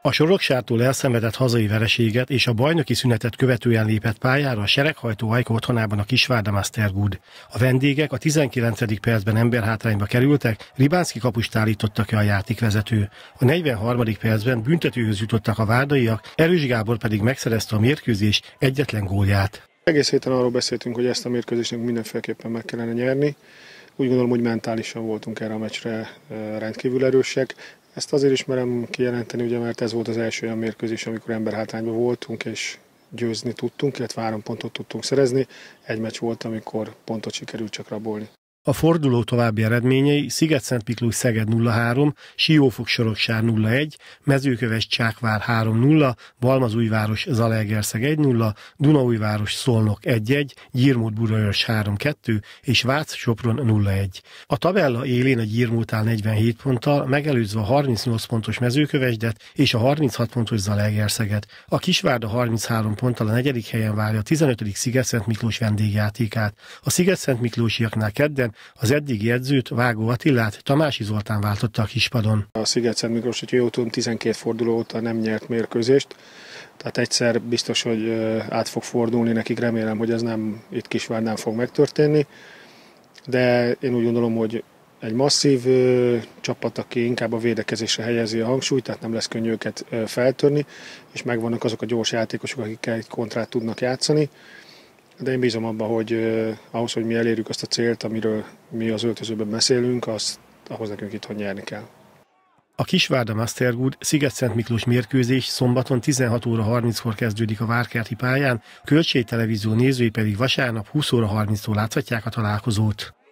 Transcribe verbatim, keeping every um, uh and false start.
A Soroksártól elszenvedett hazai vereséget és a bajnoki szünetet követően lépett pályára a sereghajtó Ajka otthonában a Kisvárda Mastergood. A vendégek a tizenkilencedik percben emberhátrányba kerültek, Ribánszky kapust állította ki a játékvezető. A negyvenharmadik percben büntetőhöz jutottak a várdaiak, Erős Gábor pedig megszerezte a mérkőzés egyetlen gólját. Egész héten arról beszéltünk, hogy ezt a mérkőzést mindenféleképpen meg kellene nyerni. Úgy gondolom, hogy mentálisan voltunk erre a meccsre rendkívül erősek. Ezt azért is merem kijelenteni, ugye, mert ez volt az első olyan mérkőzés, amikor emberhátrányban voltunk, és győzni tudtunk, illetve három pontot tudtunk szerezni. Egy meccs volt, amikor pontot sikerült csak rabolni. A forduló további eredményei Szigetszentmiklós Szeged nulla három, Siófok-Soroksár nulla egy, Mezőköves-Csákvár három nulla, Balmazújváros Zalaegerszeg egy nulla, Dunaújváros Szolnok egy egy, Gyirmót-Budaörs három kettő és Vác-Sopron nulla egy. A tabella élén a Gyirmót áll negyvenhét ponttal, megelőzve a harmincnyolc pontos Mezőkövesdet és a harminchat pontos Zalaegerszeget. A Kisvárda harminchárom ponttal a negyedik helyen várja a tizenötödik Szigetszentmiklós vendégjáthékát. A szigetszentmiklósiaknál kedden az eddigi edzőt, Vágó Attilát Tamási Zoltán váltotta a kispadon. A Szigetszentmiklós, hogy jól tudom, tizenkét forduló óta nem nyert mérkőzést, tehát egyszer biztos, hogy át fog fordulni nekik, remélem, hogy ez nem itt Kisvárdán fog megtörténni, de én úgy gondolom, hogy egy masszív ö, csapat, aki inkább a védekezésre helyezi a hangsúlyt, tehát nem lesz könnyű őket ö, feltörni, és megvannak azok a gyors játékosok, akik egy kontrát tudnak játszani. De én bízom abban, hogy eh, ahhoz, hogy mi elérjük azt a célt, amiről mi az öltözőben beszélünk, azt, ahhoz nekünk itthon nyerni kell. A Kisvárda Mastergood Szigetszentmiklós mérkőzés szombaton tizenhat óra harminckor kezdődik a Várkerti pályán, a Kölcsei Televízió nézői pedig vasárnap húsz óra harminctól láthatják a találkozót.